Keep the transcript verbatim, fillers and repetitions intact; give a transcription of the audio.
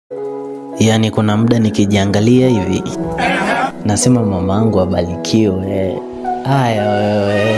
Yaani kuna muda nikijiangalia hivi nasema mamangu abarikiwe. Haya wewe.